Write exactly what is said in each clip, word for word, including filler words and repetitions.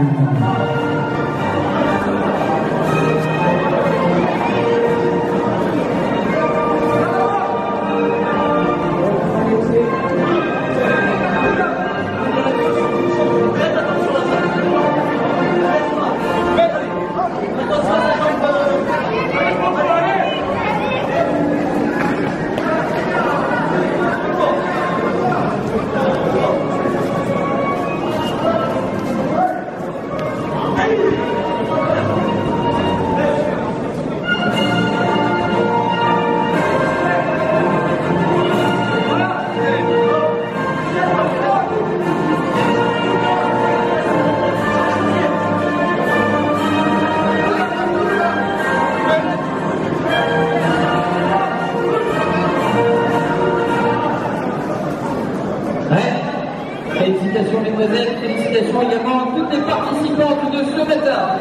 Félicitations mesdemoiselles, félicitations également à toutes les participantes de ce matin.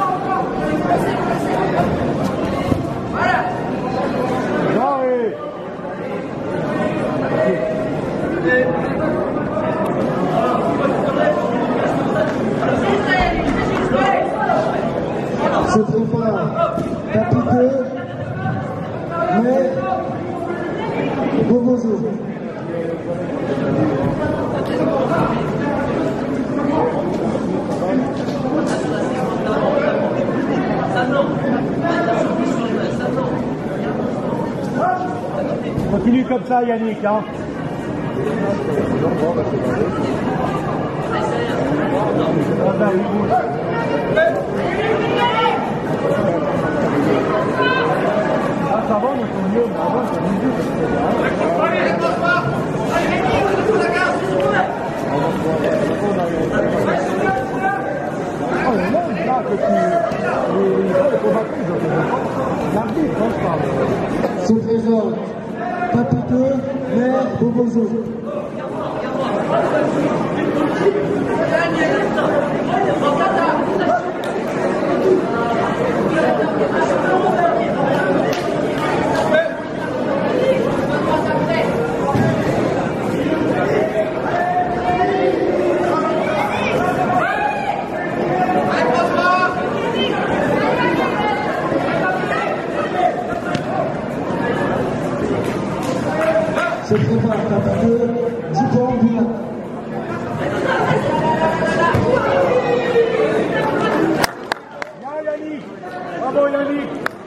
Voilà. Se prépare Capiteux, mais Bobozo. Continue comme ça, Yannick. Hein. Ah, ça va, mais c'est mieux. Mais avant, c'est mieux. Oh, mais non, là, que tu... Les combattants, ils ont l'arbitre, hein, je parle. Se présente Capiteux, maire Bobozo. Se prépare Capiteux, Dupont, Boulin. Bien, Yannick. Bravo, Yannick.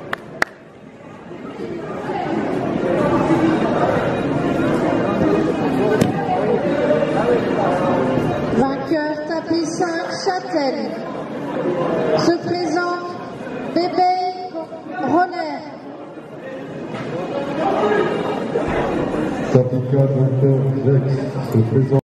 Vainqueur tapis cinq Châtel. Se présente Bébé Roller. Tapis quatre, vainqueur Rex. Se présente